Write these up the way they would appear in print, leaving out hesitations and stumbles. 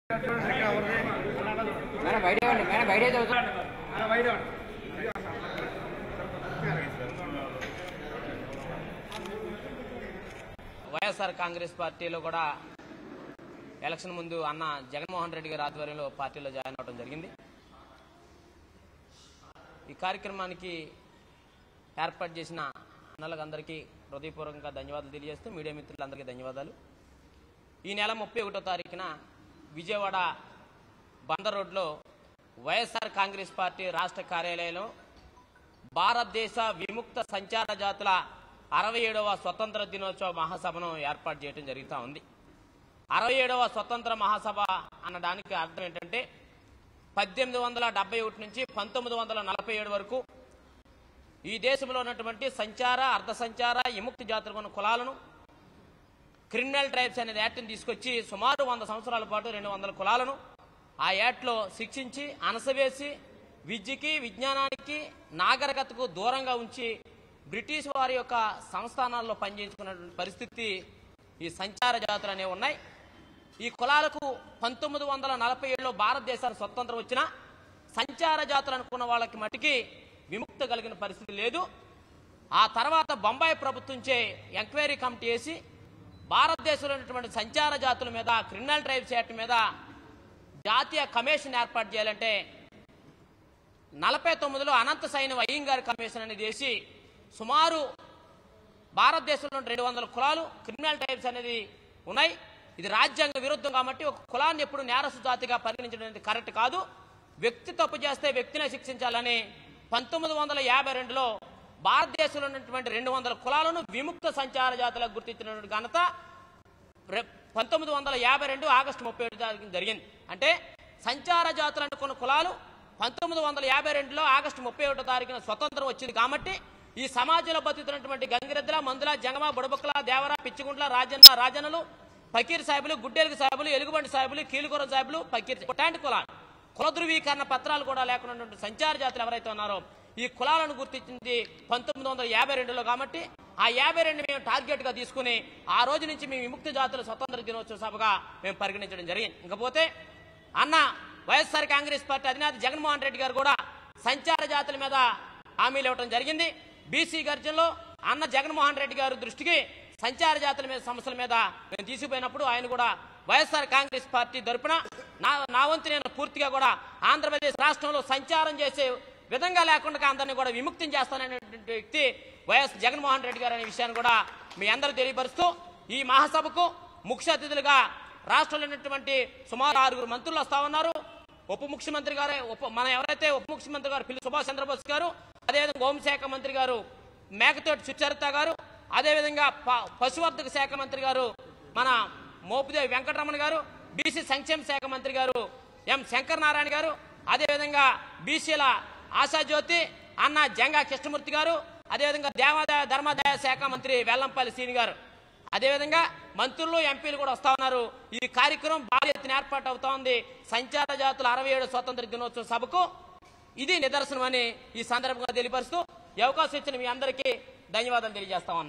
వైఎస్ఆర్ కాంగ్రెస్ పార్టీలో కూడా ఎలక్షన్ ముందు అన్న జగన్మోహన్ రెడ్డి గారి ఆధ్వర్యంలో పార్టీలో జాయిన్ అవడం జరిగింది. ఈ కార్యక్రమానికి ఏర్పాటు చేసిన అన్నలందరికీ హృదయపూర్వకంగా ధన్యవాదాలు తెలియజేస్తూ మీడియా మిత్రులందరికీ ధన్యవాదాలు. ఈ నెల 31వ తారీఖున విజయవాడ బందర్ రోడ్లో వైఎస్ఆర్ కాంగ్రెస్ పార్టీ రాష్ట్ర కార్యాలయంలో భారతదేశ విముక్త సంచార జాతుల 67వ స్వతంత్ర దినోత్సవ మహాసభను ఏర్పాటు చేయడం జరుగుతూ ఉంది. 67వ స్వతంత్ర మహాసభ అన్నదానికి అర్థం ఏంటంటే 1871 నుంచి 1947 వరకు ఈ దేశంలో ఉన్నటువంటి సంచార, అర్ధ సంచార, విముక్తి జాతులకు ఉన్న కులాలను క్రిమినల్ ట్రైబ్స్ అనేది యాక్ట్ని తీసుకొచ్చి సుమారు 100 సంవత్సరాల పాటు 200 కులాలను ఆ యాక్ట్లో శిక్షించి అణసవేసి విద్యకి, విజ్ఞానానికి, నాగరికతకు దూరంగా ఉంచి బ్రిటిష్ వారి యొక్క సంస్థానాల్లో పనిచేసుకున్నటువంటి పరిస్థితి ఈ సంచార జాతులు అనేవి ఉన్నాయి. ఈ కులాలకు 1947లో భారతదేశానికి స్వతంత్రం వచ్చిన సంచార జాతులు అనుకున్న వాళ్ళకి మటుకి విముక్తి కలిగిన పరిస్థితి లేదు. ఆ తర్వాత బొంబాయి ప్రభుత్వంచే ఎంక్వైరీ కమిటీ వేసి భారతదేశంలో ఉన్నటువంటి సంచార జాతుల మీద క్రిమినల్ ట్రైబ్స్ యాక్ట్ మీద జాతీయ కమిషన్ ఏర్పాటు చేయాలంటే 49లో అనంత సైన్యం అయ్యంగారి కమిషన్ అనేది వేసి సుమారు భారతదేశంలో 200 కులాలు క్రిమినల్ ట్రైబ్స్ అనేది ఉన్నాయి. ఇది రాజ్యాంగ విరుద్ధం కాబట్టి ఒక కులాన్ని ఎప్పుడు నేరస్తు జాతిగా పరిగణించడం అనేది కరెక్ట్ కాదు. వ్యక్తి తప్పు చేస్తే వ్యక్తినే శిక్షించాలని 1952లో భారతదేశంలో ఉన్నటువంటి 200 కులాలను విముక్త సంచార జాతులకు గుర్తించినటువంటి ఘనత 1952 ఆగస్టు 31 జరిగింది. అంటే సంచార జాతులు అనుకున్న కులాలు 1952లో ఆగస్టు 31 తారీఖున స్వతంత్రం వచ్చింది కాబట్టి ఈ సమాజంలో బతుకుతున్నటువంటి గంగిరెద్దుల, మందుల, జంగమ, బుడబుక్కల, దేవర, పిచ్చిగుంట్ల, రాజన్న, రాజన్నలు, ఫకీర్ సాహిబులు, గుడ్డెలుగు సాహిబులు, ఎలుగుబంటి సాహిబులు, కీలుకొర సాహిబులు, ఫకీర్ ఇలాంటి కులాలు కుల ధృవీకరణ పత్రాలు కూడా లేకున్నటువంటి సంచార జాతులు ఎవరైతే ఉన్నారో ఈ కులాలను గుర్తించింది 1952లో కాబట్టి ఆ 52 మేము టార్గెట్ గా తీసుకుని ఆ రోజు నుంచి మేము విముక్తి జాతుల స్వతంత్ర దినోత్సవ సభగా మేము పరిగణించడం జరిగింది. ఇకపోతే అన్న వైఎస్ఆర్ కాంగ్రెస్ పార్టీ అధినేత జగన్మోహన్ రెడ్డి గారు కూడా సంచార జాతుల మీద హామీలు ఇవ్వడం జరిగింది. బీసీ గర్జనలో అన్న జగన్మోహన్ రెడ్డి గారి దృష్టికి సంచార జాతుల మీద సమస్యల మీద మేము తీసుకుపోయినప్పుడు ఆయన కూడా వైఎస్ఆర్ కాంగ్రెస్ పార్టీ తరపున నా వంతు నేను పూర్తిగా కూడా ఆంధ్రప్రదేశ్ రాష్ట్రంలో సంచారం చేసే విధంగా లేకుండా అందరినీ కూడా విముక్తం చేస్తాననేటువంటి వ్యక్తి వైఎస్ జగన్మోహన్ రెడ్డి గారు అనే విషయాన్ని కూడా మీ అందరూ తెలియపరుస్తూ ఈ మహాసభకు ముఖ్య అతిథులుగా రాష్ట్రంలో ఉన్నటువంటి సుమారు 6 మంత్రులు వస్తా ఉన్నారు. ఉప ముఖ్యమంత్రి గారు మన ఎవరైతే ఉప ముఖ్యమంత్రి గారు పిల్లి సుభాష్ చంద్రబోస్ గారు, అదేవిధంగా హోంశాఖ మంత్రి గారు మేకతోటి సుచరిత గారు, అదేవిధంగా పశువర్ధక శాఖ మంత్రి గారు మన మోపిదేవి వెంకటరమణ గారు, బీసీ సంక్షేమ శాఖ మంత్రి గారు ఎం శంకర్ నారాయణ గారు, అదేవిధంగా బీసీల ఆశాజ్యోతి అన్న జంగా కృష్ణమూర్తి గారు, అదేవిధంగా దేవాదాయ ధర్మాదాయ శాఖ మంత్రి వెల్లంపల్లి శ్రీని గారు, అదేవిధంగా మంత్రులు, ఎంపీలు కూడా వస్తా ఉన్నారు. ఈ కార్యక్రమం భారీ ఎత్తున ఏర్పాటు అవుతా ఉంది. సంచార జాతుల 67 స్వాతంత్ర దినోత్సవ సభకు ఇది నిదర్శనం అని ఈ సందర్భంగా తెలియపరుస్తూ ఈ అవకాశం ఇచ్చిన మీ అందరికీ ధన్యవాదాలు తెలియజేస్తా ఉన్నా.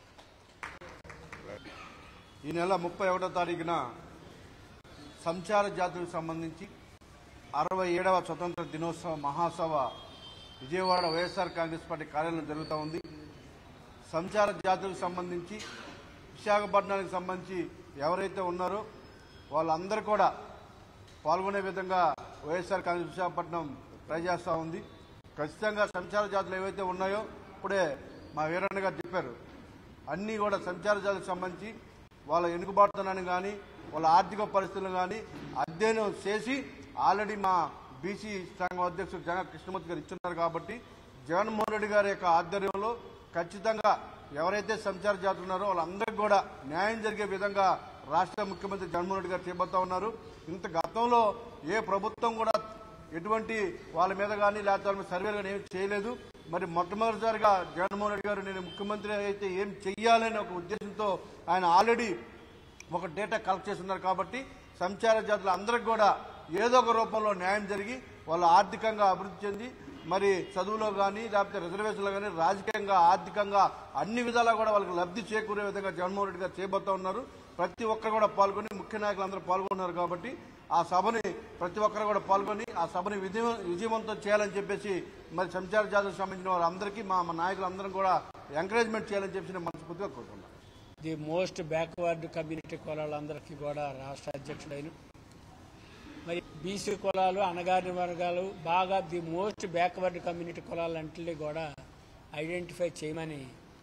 ఈ నెల 31వ తారీఖున సంచార జాతులకు సంబంధించి 67వ స్వతంత్ర దినోత్సవ మహాసభ విజయవాడ వైఎస్ఆర్ కాంగ్రెస్ పార్టీ కార్యాలయం జరుగుతూ ఉంది. సంచార జాతులకు సంబంధించి విశాఖపట్నానికి సంబంధించి ఎవరైతే ఉన్నారో వాళ్ళందరూ కూడా పాల్గొనే విధంగా వైఎస్ఆర్ కాంగ్రెస్ విశాఖపట్నం ట్రై చేస్తూ ఉంది. ఖచ్చితంగా సంచార జాతులు ఏవైతే ఉన్నాయో ఇప్పుడే మా వీరన్న గారు చెప్పారు, అన్నీ కూడా సంచార జాతులకు సంబంధించి వాళ్ళ వెనుకబాటుతనాన్ని కానీ వాళ్ళ ఆర్థిక పరిస్థితులను కానీ అధ్యయనం చేసి ఆల్రెడీ మా బీసీ సంఘం అధ్యక్షుడు జంగా కృష్ణమూర్తి గారు ఇచ్చున్నారు. కాబట్టి జగన్మోహన్ రెడ్డి గారి యొక్క ఆధ్వర్యంలో ఖచ్చితంగా ఎవరైతే సంచార జాతులు ఉన్నారో వాళ్ళందరికీ కూడా న్యాయం జరిగే విధంగా రాష్ట్ర ముఖ్యమంత్రి జగన్మోహన్ రెడ్డి గారు చేపడతా ఉన్నారు. ఇంత గతంలో ఏ ప్రభుత్వం కూడా ఎటువంటి వాళ్ళ మీద కానీ లేకపోతే వాళ్ళ మీద సర్వేలు కానీ ఏమి చేయలేదు. మరి మొట్టమొదటిసారిగా జగన్మోహన్ రెడ్డి గారు నేను ముఖ్యమంత్రి అయితే ఏం చెయ్యాలని ఒక ఉద్దేశంతో ఆయన ఆల్రెడీ ఒక డేటా కలెక్ట్ చేస్తున్నారు. కాబట్టి సంచార జాతులు అందరికి కూడా ఏదో ఒక రూపంలో న్యాయం జరిగి వాళ్ళు ఆర్థికంగా అభివృద్ధి చెంది మరి చదువులో కానీ లేకపోతే రిజర్వేషన్లో కానీ రాజకీయంగా, ఆర్థికంగా అన్ని విధాలా కూడా వాళ్ళకి లబ్ధి చేకూరే విధంగా జగన్మోహన్ రెడ్డి గారు చేయబోతా ఉన్నారు. ప్రతి ఒక్కరు కూడా పాల్గొని ముఖ్య నాయకులు అందరూ పాల్గొన్నారు. కాబట్టి ఆ సభని ప్రతి ఒక్కరు కూడా పాల్గొని ఆ సభని విజయవంతం చేయాలని చెప్పేసి మరి సంచార జాతులకు సంబంధించిన వారందరికీ మా నాయకులందరం కూడా ఎంకరేజ్మెంట్ చేయాలని చెప్పేసి నేను మనస్ఫూర్తిగా కోరుకుంటున్నాను. ది మోస్ట్ బ్యాక్వర్డ్ కమ్యూనిటీ కులాలందరికీ కూడా రాష్ట్ర అధ్యక్షుడైన మరి బీసీ కులాలు అణగారిన వర్గాలు బాగా ది మోస్ట్ బ్యాక్వర్డ్ కమ్యూనిటీ కులాలంటే కూడా ఐడెంటిఫై చేయమని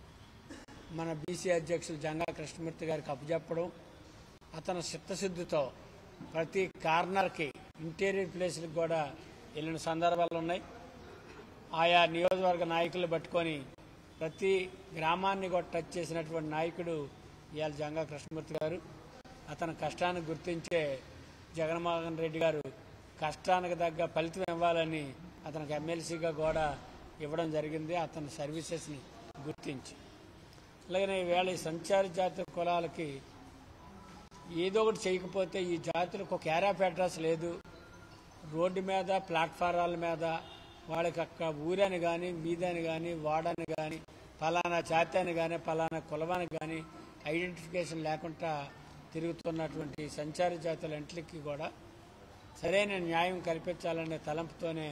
మన బీసీ అధ్యక్షులు జంగా కృష్ణమూర్తి గారికి అప్పచెప్పడం, అతను చిత్తశుద్ధితో ప్రతి కార్నర్కి ఇంటీరియర్ ప్లేస్లకు కూడా వెళ్ళిన సందర్భాలు ఉన్నాయి. ఆయా నియోజకవర్గ నాయకులు పట్టుకొని ప్రతి గ్రామాన్ని కూడా టచ్ చేసినటువంటి నాయకుడు ఇవాళ జంగా కృష్ణమూర్తి గారు. అతని కష్టాన్ని గుర్తించే జగన్మోహన్ రెడ్డి గారు కష్టానికి తగ్గ ఫలితం ఇవ్వాలని అతనికి ఎమ్మెల్సీగా కూడా ఇవ్వడం జరిగింది, అతని సర్వీసెస్ని గుర్తించి. అలాగనే ఈవేళ ఈ సంచార జాతి కులాలకి ఏదో ఒకటి చేయకపోతే ఈ జాతులకు ఒక ఏరియా అడ్రస్ లేదు. రోడ్డు మీద ప్లాట్ఫారాల మీద వాళ్ళకి అక్కడ ఊరని కానీ మీదని కానీ వాడని కానీ ఫలానా జాతి అని కానీ ఫలానా కులవాని కానీ ఐడెంటిఫికేషన్ లేకుండా తిరుగుతున్నటువంటి సంచార జాతులంటికి కూడా సరైన న్యాయం కల్పించాలనే తలంపుతోనే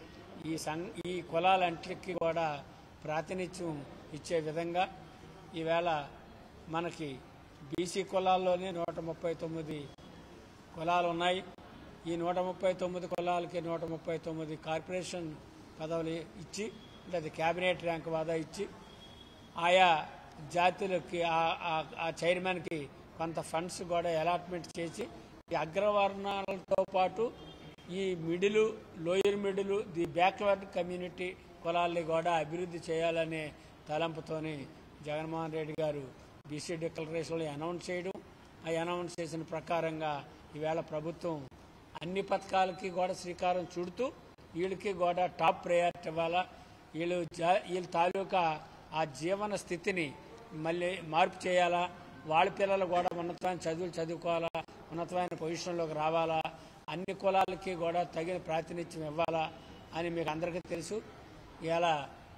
ఈ కులాలంటికి కూడా ప్రాతినిధ్యం ఇచ్చే విధంగా ఈవేళ మనకి బీసీ కులాల్లోనే 139 కులాలు ఉన్నాయి. ఈ 139 కులాలకి 139 కార్పొరేషన్ పదవులు ఇచ్చి లేదా క్యాబినెట్ ర్యాంక్ వాదా ఇచ్చి ఆయా జాతులకి ఆ చైర్మన్కి కొంత ఫండ్స్ కూడా అలాట్మెంట్ చేసి ఈ అగ్రవర్ణాలతో పాటు ఈ middle, lower middle, the backward community కులాల్ని కూడా అభివృద్ధి చేయాలనే తలంపుతోని జగన్మోహన్ రెడ్డి గారు బీసీ డిక్లరేషన్లో అనౌన్స్ చేయడం, ఆ అనౌన్స్ చేసిన ప్రకారంగా ఈవేళ ప్రభుత్వం అన్ని పథకాలకి కూడా శ్రీకారం చుడుతూ వీళ్ళకి కూడా టాప్ ప్రయారిటీ ఇవ్వాలా, వీళ్ళ తాలూకా ఆ జీవన స్థితిని మళ్ళీ మార్పు చేయాలా, వాళ్ళ పిల్లలు కూడా ఉన్నతమైన చదువులు చదువుకోవాలా, ఉన్నతమైన పొజిషన్లోకి రావాలా, అన్ని కులాలకి కూడా తగిన ప్రాతినిధ్యం ఇవ్వాలా అని మీకు అందరికీ తెలుసు. ఇలా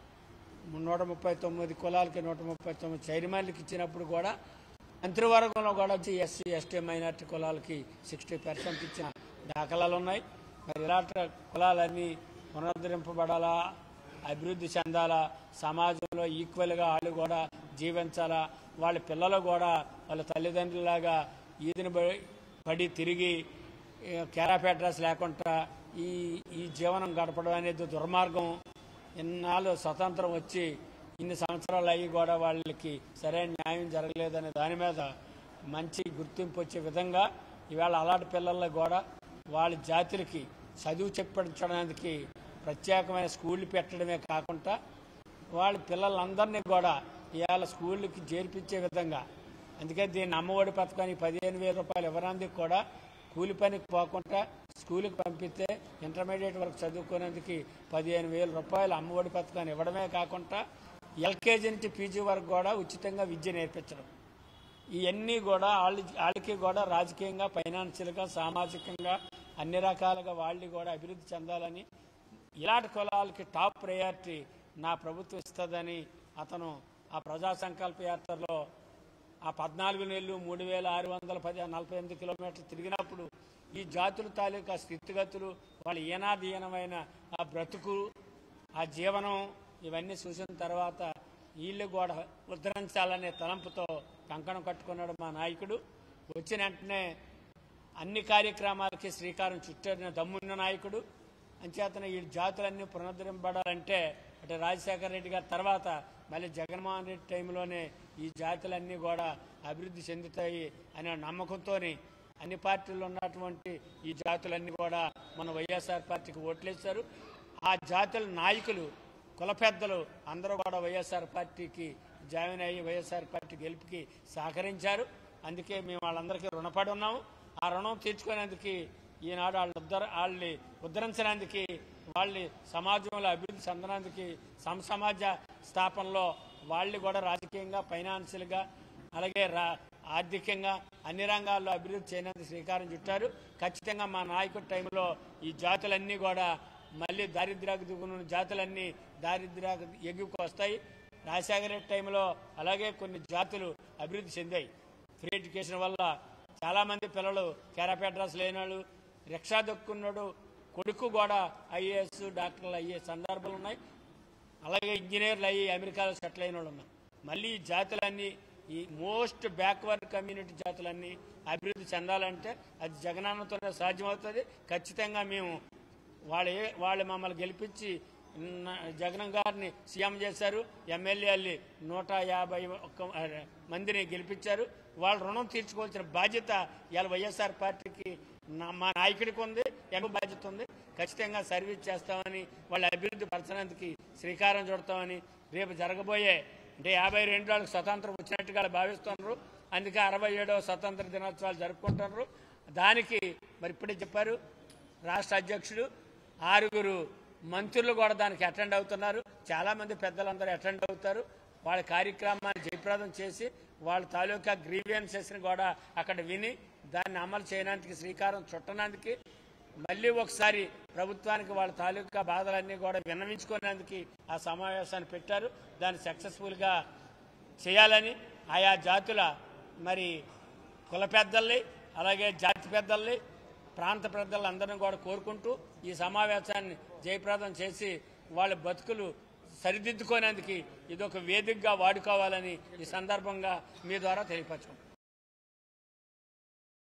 139 కులాలకి 139 చైర్మన్లకి ఇచ్చినప్పుడు కూడా మంత్రివర్గంలో కూడా ఎస్సీ ఎస్టీ మైనార్టీ కులాలకి 60% ఇచ్చిన దాఖలాలు ఉన్నాయి. మరి ఇలాంటి కులాలన్నీ పునరుద్ధరింపబడాలా, అభివృద్ధి చెందాలా, సమాజంలో ఈక్వల్గా వాళ్ళు కూడా జీవించాలా, వాళ్ళ పిల్లలు కూడా వాళ్ళ తల్లిదండ్రులాగా ఈదిని పడి తిరిగి క్యారాప్ అడ్రస్ లేకుండా ఈ జీవనం గడపడం అనేది దుర్మార్గం. ఇన్నాళ్ళు స్వతంత్రం వచ్చి ఇన్ని సంవత్సరాలు అయ్యి కూడా వాళ్ళకి సరైన న్యాయం జరగలేదనే దాని మీద మంచి గుర్తింపు వచ్చే విధంగా ఇవాళ అలాంటి పిల్లలకు కూడా వాళ్ళ జాతులకి చదువు చెప్పించడానికి ప్రత్యేకమైన స్కూళ్ళు పెట్టడమే కాకుండా వాళ్ళ పిల్లలందరినీ కూడా ఇవాళ స్కూళ్ళకి చేర్పించే విధంగా, అందుకే దీన్ని అమ్మఒడి పథకానికి 15,000 రూపాయలు ఇవ్వడానికి కూడా కూలి పనికి పోకుండా స్కూల్కి పంపిస్తే ఇంటర్మీడియట్ వరకు చదువుకునేందుకు 15,000 రూపాయలు అమ్మఒడి పథకాన్ని ఇవ్వడమే కాకుండా ఎల్కేజీ నుంచి పీజీ వరకు కూడా ఉచితంగా విద్య నేర్పించడం, ఇవన్నీ కూడా వాళ్ళకి కూడా రాజకీయంగా, ఫైనాన్షియల్గా, సామాజికంగా అన్ని రకాలుగా వాళ్ళు కూడా అభివృద్ధి చెందాలని, ఇలాంటి కులాలకి టాప్ ప్రయారిటీ నా ప్రభుత్వం ఇస్తుందని అతను ఆ ప్రజా సంకల్ప యాత్రలో ఆ 14 నెలలు 3,648 కిలోమీటర్లు తిరిగినప్పుడు ఈ జాతుల తాలూకా స్థితిగతులు, వాళ్ళ ఈనాదీనమైన ఆ బ్రతుకు, ఆ జీవనం ఇవన్నీ చూసిన తర్వాత వీళ్ళు కూడా ఉద్ధరించాలనే తలంపుతో కంకణం కట్టుకున్నాడు మా నాయకుడు. వచ్చిన వెంటనే అన్ని కార్యక్రమాలకి శ్రీకారం చుట్టిన దమ్మున్న నాయకుడు. అంచేతన ఈ జాతులన్నీ పునరుద్ధరింపబడాలంటే అంటే రాజశేఖర రెడ్డి గారి తర్వాత మళ్ళీ జగన్మోహన్ రెడ్డి టైంలోనే ఈ జాతులన్నీ కూడా అభివృద్ధి చెందుతాయి అనే నమ్మకంతో అన్ని పార్టీల్లో ఉన్నటువంటి ఈ జాతులన్నీ కూడా మన వైఎస్ఆర్ పార్టీకి ఓట్లేశారు. ఆ జాతుల నాయకులు, కుల పెద్దలు అందరూ కూడా వైఎస్ఆర్ పార్టీకి జాయిన్ అయ్యి వైఎస్ఆర్ పార్టీ గెలుపుకి సహకరించారు. అందుకే మేము వాళ్ళందరికీ రుణపడి ఉన్నాము. ఆ రుణం తీర్చుకునేందుకు ఈనాడు వాళ్ళని ఉద్ధరించడానికి, వాళ్ళని సమాజంలో అభివృద్ధి చెందడానికి, సమాజ స్థాపనలో వాళ్ళు కూడా రాజకీయంగా, ఫైనాన్షియల్గా, అలాగే ఆర్థికంగా అన్ని రంగాల్లో అభివృద్ధి చేయడానికి శ్రీకారం చుట్టారు. ఖచ్చితంగా మా నాయకుడి టైంలో ఈ జాతులన్నీ కూడా మళ్ళీ దారిద్ర్యానికి దిగున్న జాతులన్నీ దారిద్ర్యానికి ఎగుకు వస్తాయి. రాజశేఖర రెడ్డి టైంలో అలాగే కొన్ని జాతులు అభివృద్ధి చెందాయి. ఫ్రీ ఎడ్యుకేషన్ వల్ల చాలామంది పిల్లలు క్యారాప్ అడ్రస్ లేని వాళ్ళు, రిక్షా దొక్కున్నాడు కొడుకు కూడా ఐఏఎస్ డాక్టర్లు అయ్యే సందర్భాలు ఉన్నాయి. అలాగే ఇంజనీర్లు అయ్యి అమెరికాలో సెటిల్ అయిన వాళ్ళు ఉన్నారు. మళ్ళీ ఈ జాతులన్నీ ఈ మోస్ట్ బ్యాక్వర్డ్ కమ్యూనిటీ జాతులన్నీ అభివృద్ధి చెందాలంటే అది జగనన్నతోనే సాధ్యమవుతుంది. ఖచ్చితంగా మేము వాళ్ళు మమ్మల్ని గెలిపించి జగన్ గారిని సీఎం చేశారు. ఎమ్మెల్యేలు 151 మందిని గెలిపించారు. వాళ్ళ రుణం తీర్చుకోవాల్సిన బాధ్యత ఇవాళ వైఎస్ఆర్ పార్టీకి మా నాయకుడికి ఉంది, ఎంపీ బాధ్యత ఉంది. ఖచ్చితంగా సర్వీస్ చేస్తామని వాళ్ళ అభివృద్ధి పరచడానికి శ్రీకారం చుడతామని రేపు జరగబోయే అంటే 52 వాళ్ళకి స్వతంత్రం వచ్చినట్టుగా భావిస్తున్నారు. అందుకే 67వ స్వతంత్ర దినోత్సవాలు జరుపుకుంటున్నారు. దానికి మరి ఇప్పుడే చెప్పారు రాష్ట్ర అధ్యక్షుడు, 6 మంత్రులు కూడా దానికి అటెండ్ అవుతున్నారు. చాలామంది పెద్దలందరూ అటెండ్ అవుతారు. వాళ్ళ కార్యక్రమాన్ని జయప్రదం చేసి వాళ్ళ తాలూకా గ్రీవియన్సెస్ని కూడా అక్కడ విని దాన్ని అమలు చేయడానికి శ్రీకారం చుట్టడానికి మళ్ళీ ఒకసారి ప్రభుత్వానికి వాళ్ళ తాలూకా బాధలన్నీ కూడా విన్నవించుకునేందుకు ఆ సమావేశాన్ని పెట్టారు. దాన్ని సక్సెస్ఫుల్గా చేయాలని ఆయా జాతుల మరి కుల పెద్దల్ని అలాగే జాతి పెద్దల్ని ప్రాంత పెద్దలందరినీ కూడా కోరుకుంటూ ఈ సమావేశాన్ని జయప్రదం చేసి వాళ్ళ బతుకులు సరిదిద్దుకోనేందుకు ఇదొక వేదికగా వాడుకోవాలని ఈ సందర్భంగా మీ ద్వారా తెలియపరచుకుంటాం.